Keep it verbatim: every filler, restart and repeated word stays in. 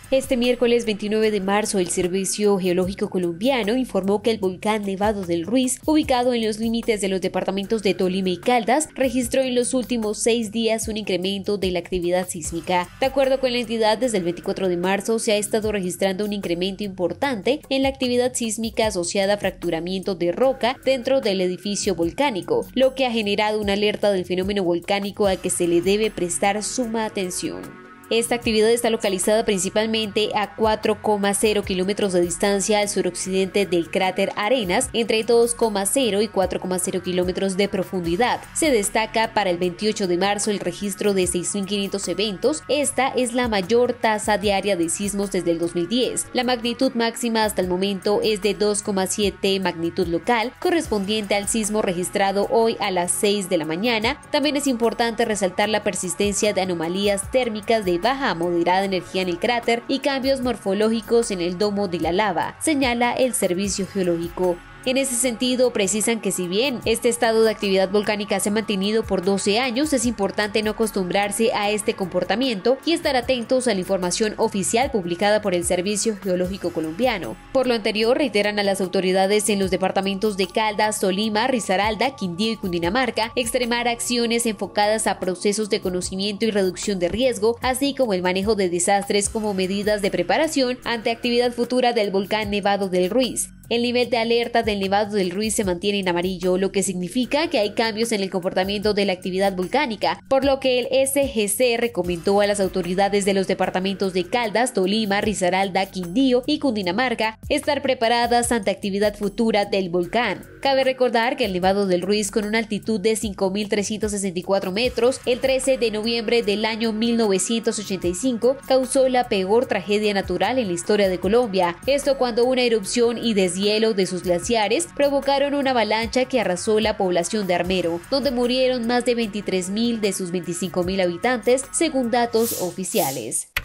Este miércoles veintinueve de marzo, el Servicio Geológico Colombiano informó que el volcán Nevado del Ruiz, ubicado en los límites de los departamentos de Tolima y Caldas, registró en los últimos seis días un incremento de la actividad sísmica. De acuerdo con la entidad, desde el veinticuatro de marzo se ha estado registrando un incremento importante en la actividad sísmica asociada a fracturamiento de roca dentro del edificio volcánico, lo que ha generado una alerta del fenómeno volcánico al que se le debe prestar suma atención. Esta actividad está localizada principalmente a cuatro coma cero kilómetros de distancia al suroccidente del cráter Arenas, entre dos coma cero y cuatro coma cero kilómetros de profundidad. Se destaca para el veintiocho de marzo el registro de seis mil quinientos eventos. Esta es la mayor tasa diaria de sismos desde el dos mil diez. La magnitud máxima hasta el momento es de dos coma siete magnitud local, correspondiente al sismo registrado hoy a las seis de la mañana. También es importante resaltar la persistencia de anomalías térmicas de baja a moderada energía en el cráter y cambios morfológicos en el domo de la lava, señala el Servicio Geológico. En ese sentido, precisan que si bien este estado de actividad volcánica se ha mantenido por doce años, es importante no acostumbrarse a este comportamiento y estar atentos a la información oficial publicada por el Servicio Geológico Colombiano. Por lo anterior, reiteran a las autoridades en los departamentos de Caldas, Tolima, Risaralda, Quindío y Cundinamarca extremar acciones enfocadas a procesos de conocimiento y reducción de riesgo, así como el manejo de desastres como medidas de preparación ante actividad futura del volcán Nevado del Ruiz. El nivel de alerta del Nevado del Ruiz se mantiene en amarillo, lo que significa que hay cambios en el comportamiento de la actividad volcánica, por lo que el S G C recomendó a las autoridades de los departamentos de Caldas, Tolima, Risaralda, Quindío y Cundinamarca estar preparadas ante actividad futura del volcán. Cabe recordar que el Nevado del Ruiz, con una altitud de cinco mil trescientos sesenta y cuatro metros, el trece de noviembre del año mil novecientos ochenta y cinco causó la peor tragedia natural en la historia de Colombia. Esto cuando una erupción y deshielo de sus glaciares provocaron una avalancha que arrasó la población de Armero, donde murieron más de veintitrés mil de sus veinticinco mil habitantes, según datos oficiales.